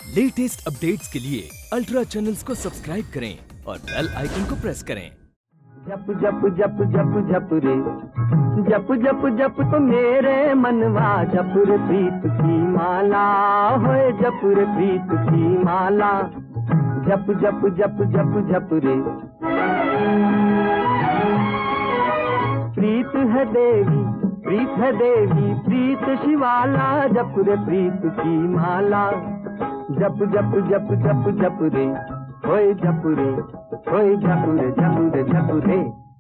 Latest updates के लिए ultra channels को सब्सक्राइब करें और बेल आइकन को प्रेस करें। जप जप जप जप जप रे जप जप जप तो मेरे मनवा जप रे प्रीत की माला होए जप रे प्रीत की माला जप जप जप जप जप रे प्रीत है देवी प्रीत शिवाला जप रे प्रीत की माला जप जप जप जप जप रे होए जप रे होए जप रे जप रे जप रे।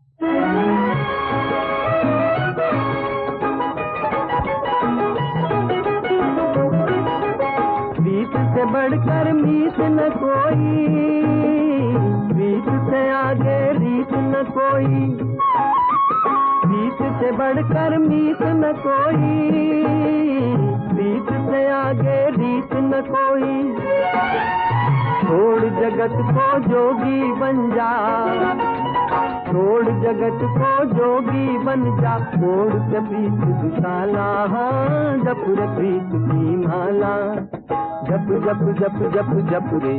प्रीत से बढ़कर मीत न कोई, प्रीत से आगे रीत न कोई, प्रीत से बढ़कर मीत न कोई, प्रीत से आगे रीत न कोई। छोड़ जगत को जोगी बन जा, छोड़ जगत को जोगी बन जा, छोड़ के प्रीत दुशाला जप रे प्रीत की माला जप जप जप जप जप रे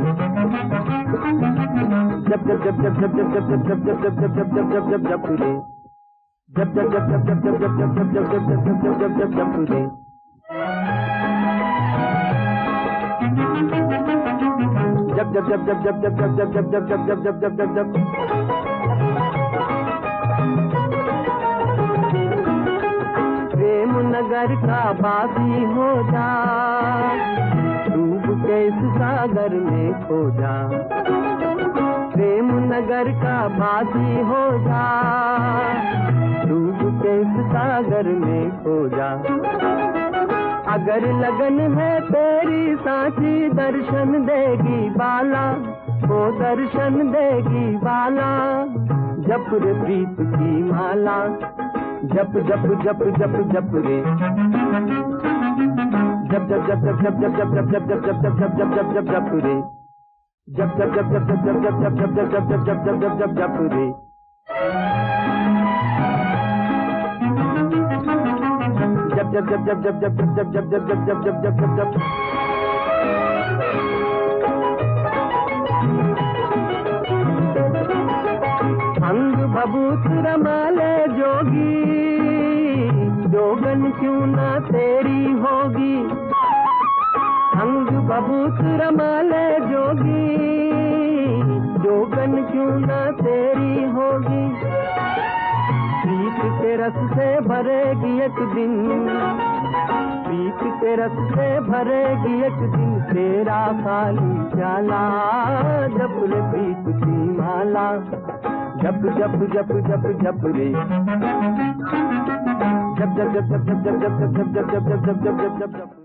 जप जप जप जप जप जप जप जप जप जप जप जप जप जप जप रे जप जप जप जप जप जप जप जप जप जप जप जप जप जप रे जप जप जप जप जप जप जप जप जप जप जप जप जप जप जप। प्रेम नगर का बासी हो जा, डूब के इस सागर में खो जा, प्रेम नगर का बासी हो जा, डूब के इस सागर में खो जा। अगर लगन है तेरी साथी दर्शन देगी बाला, वो दर्शन देगी बाला जप रे प्रीत की माला जप जप जप जप जप रे जप जप जप जप जप जप जप जप जप जप जप जप जप जप जप रे जप जप जप जप जप जप जप जप जप जप जप जप जप जप जप रे जप जप जप जप जप जप जप जप जप जप जप जप जप जप जप। अंग भभूत रमाले जोगी, जोगन क्यों ना तेरी होगी, अंग भभूत रमाले जोगी, जोगन क्यों ना तेरी होगी। प्रीत के रस से भरेगी एक दिन, प्रीत के रस से भरेगी एक दिन तेरा खाली प्याला जप रे प्रीत की माला जप जप जप जप जप रे जप जप जप जप जप जप जप जप जप जप जप जप जप जप।